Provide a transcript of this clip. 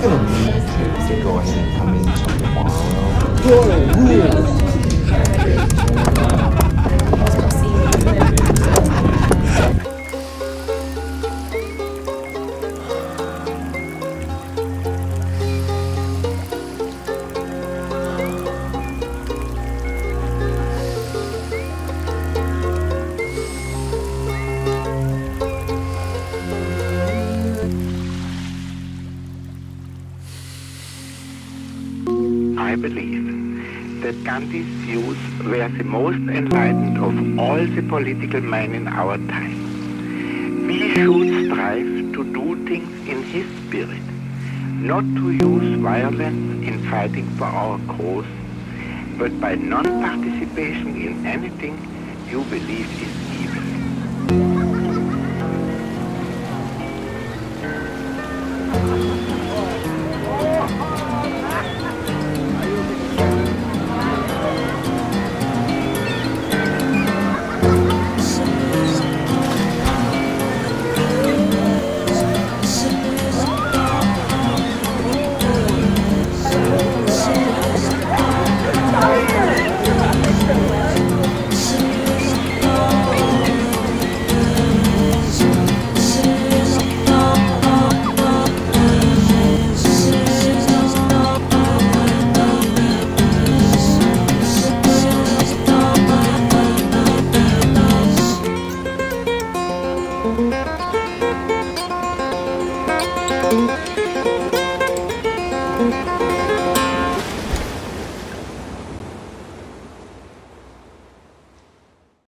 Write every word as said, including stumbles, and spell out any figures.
gonna need to, to go ahead and come in tomorrow. I believe that Gandhi's views were the most enlightened of all the political men in our time. We should strive to do things in his spirit, not to use violence in fighting for our cause, but by non-participation in anything you believe is evil. Thank you.